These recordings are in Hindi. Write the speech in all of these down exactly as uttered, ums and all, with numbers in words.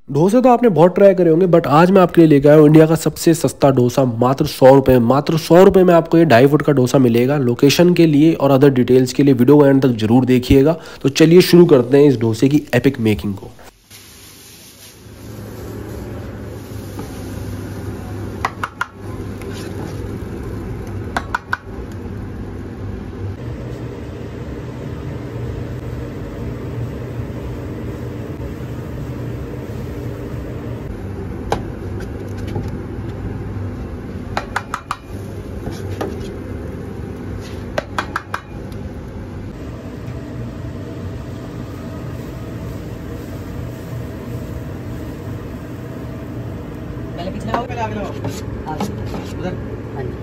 डोसे तो आपने बहुत ट्राई करे होंगे, बट आज मैं आपके लिए लेकर आया हूँ इंडिया का सबसे सस्ता डोसा मात्र सौ रुपये में। मात्र सौ रुपये में आपको ये ढाई फुट का डोसा मिलेगा। लोकेशन के लिए और अदर डिटेल्स के लिए वीडियो को एंड तक जरूर देखिएगा। तो चलिए शुरू करते हैं इस डोसे की एपिक मेकिंग को। पहले पिछले आओ, पहले आगे लगाओ। हाँ उधर। हाँ जी।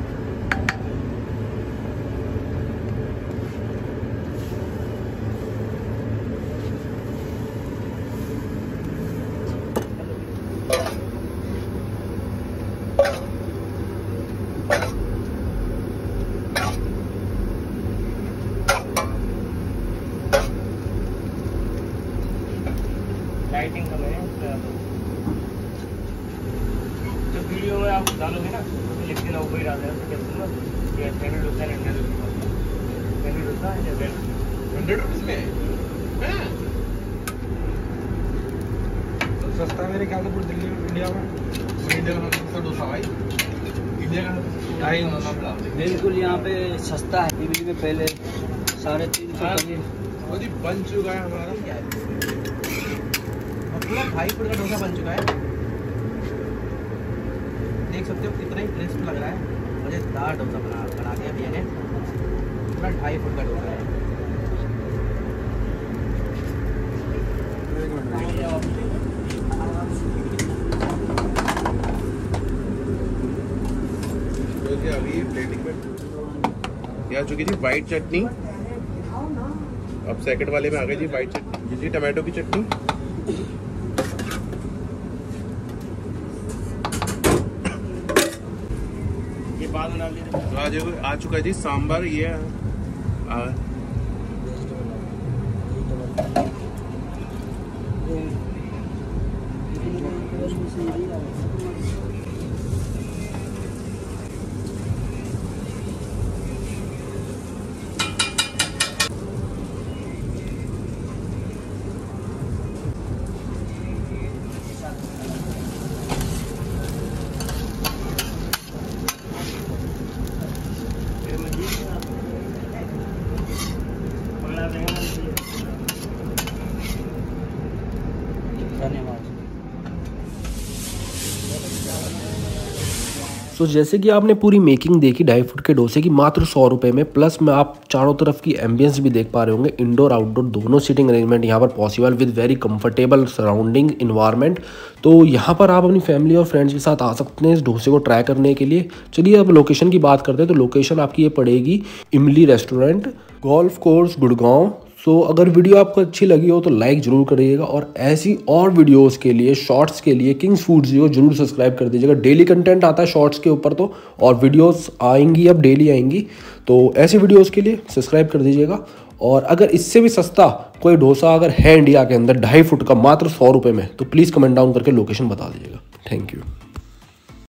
लाइटिंग कम है जो वीडियो में आप डालोगे ना तो लिख देना ऊपर ही डाल देना। क्या सुनो ये हंड्रेड होता है, हंड्रेड हंड्रेड होता है या हंड्रेड रुपीज़ में है। सस्ता मेरे ख्याल से पूरी दिल्ली में, इंडिया में इंडिया का सस्ता डोसा भाई। इंडिया का बिल्कुल यहाँ पे सस्ता है। दिल्ली में पहले साढ़े तीन सौ बन चुका है हमारा। पूरा ढाई फुट का डोसा बन चुका है। देख सकते हो कितना ही क्रिस्प लग रहा है। मजेदार डोसा बना बना दिया भैया ने। पूरा ढाई फुट का डोसा है। अभी प्लेटिंग में यहाँ चुकी थी वाइट चटनी। अब सेकंड वाले में आ गई जी वाइट चटनी, जी टमाटो की चटनी। तो आज आ चुका है जी सांभर। ये आ, सो so, जैसे कि आपने पूरी मेकिंग देखी ढाई फुट के डोसे की मात्र सौ रुपये में, प्लस में आप चारों तरफ की एम्बियंस भी देख पा रहे होंगे। इंडोर आउटडोर दोनों सीटिंग अरेंजमेंट यहाँ पर possible with very comfortable surrounding environment. तो यहाँ पर आप अपनी फैमिली और फ्रेंड्स के साथ आ सकते हैं इस डोसे को ट्राई करने के लिए। चलिए अब लोकेशन की बात करते हैं। तो लोकेशन आपकी ये पड़ेगी Imli restaurant, golf course, Gurgaon. So so, अगर वीडियो आपको अच्छी लगी हो तो लाइक ज़रूर करिएगा, और ऐसी और वीडियोस के लिए, शॉर्ट्स के लिए किंग्स फूड्स को जरूर सब्सक्राइब कर दीजिएगा। डेली कंटेंट आता है शॉर्ट्स के ऊपर तो, और वीडियोस आएंगी अब डेली आएंगी। तो ऐसी वीडियोस के लिए सब्सक्राइब कर दीजिएगा। और अगर इससे भी सस्ता कोई डोसा अगर है इंडिया के अंदर ढाई फुट का मात्र सौ रुपये में, तो प्लीज़ कमेंट डाउन करके लोकेशन बता दीजिएगा। Thank you.